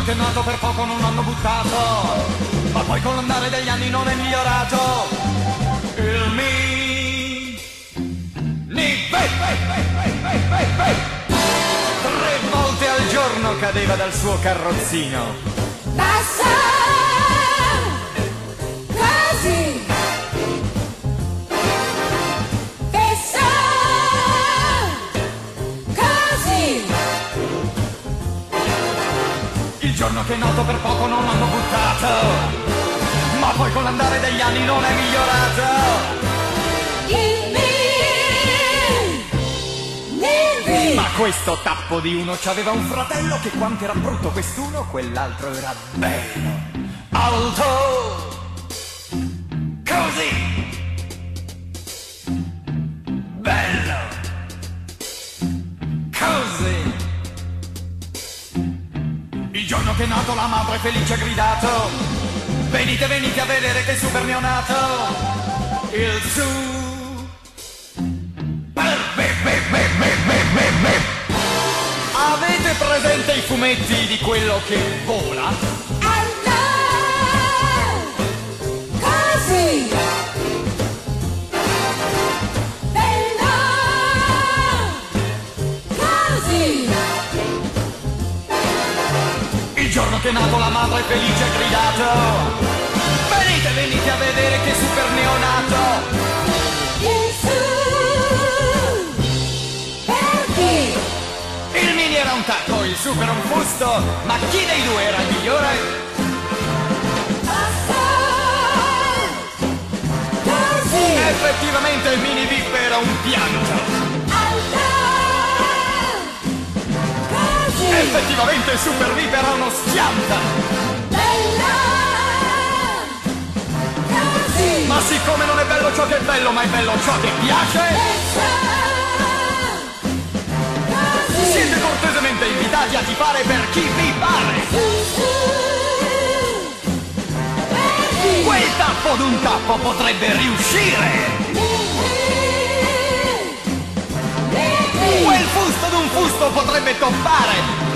che è nato per poco non l'hanno buttato, ma poi con l'andare degli anni non è migliorato. Il tre volte al giorno cadeva dal suo carrozzino. Passa così, passa così. Il giorno che è nato per poco non l'hanno buttato, ma poi con l'andare degli anni non è migliorato. Ma questo tappo di uno c'aveva un fratello che quanto era brutto quest'uno, quell'altro era bello, alto, così, bello, così. Il giorno che è nato la madre felice ha gridato: venite, venite a vedere che super neonato. Il su avete presente i fumetti di quello che vola? Alto così, bello così. Il giorno che è nato la madre felice ha gridato: venite, venite a vedere che super neonato. Il su per chi? Il mini era un tacco, il super un fusto, ma chi dei due era il migliore? Passa così, Effettivamente il mini VIP era un pianto. alto così, Effettivamente il super VIP era uno schianta. bello così. Ma siccome non è bello ciò che è bello, ma è bello ciò che piace, siete cortesemente invitati a tifare per chi vi pare. Quel tappo d'un tappo potrebbe riuscire. Quel fusto d'un fusto potrebbe toppare.